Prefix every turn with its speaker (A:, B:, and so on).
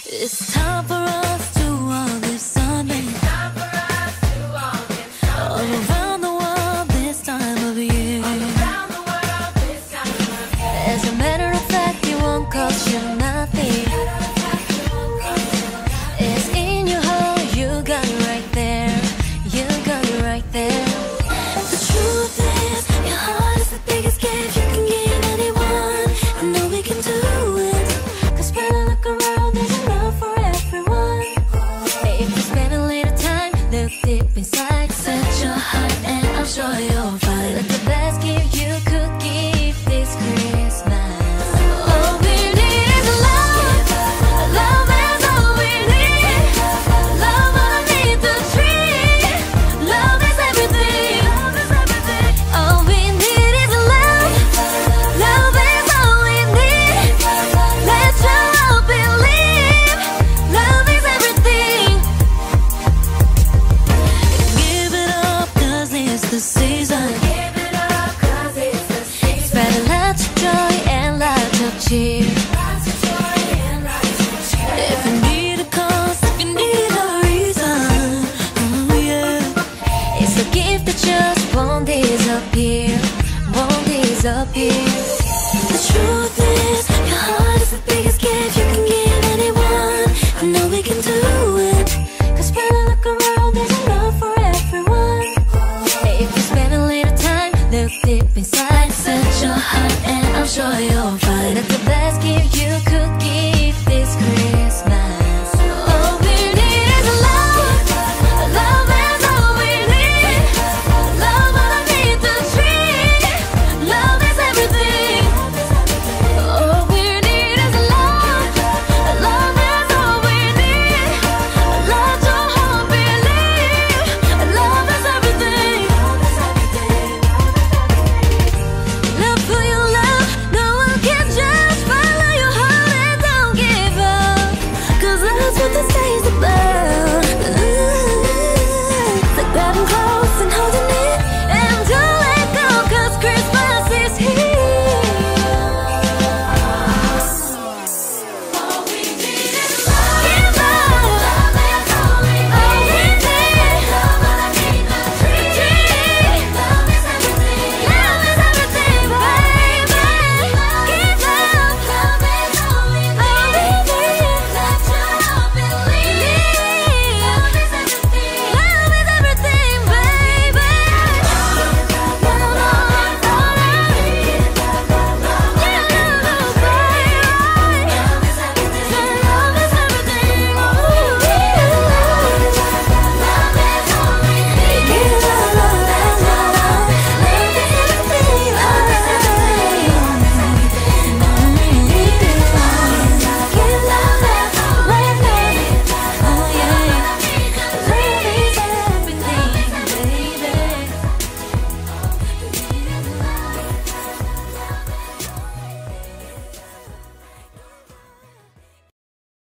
A: It's time for us to all give something. All around the world this time of year. As a matter of fact, it won't cost you nothing. It's in your heart, you got it right there. You got it right there. The truth is, your heart is the biggest gift you can give anyone. I know we can do it, 'cause when I look around, there's enough for everyone. If you spend a little time, look deep inside, set your heart and I'm sure you'll find that the best gift you could give this Christmas. All we need is love. Love is all we need. Love underneath the tree. Love is everything. All we need is love. Love is all we need. Let's all believe. Love is everything. Give it up, 'cause it's the season. Spread lots of joy and lots of cheer. If you need a cause, if you need a reason, oh yeah, it's a gift that just won't disappear, won't disappear.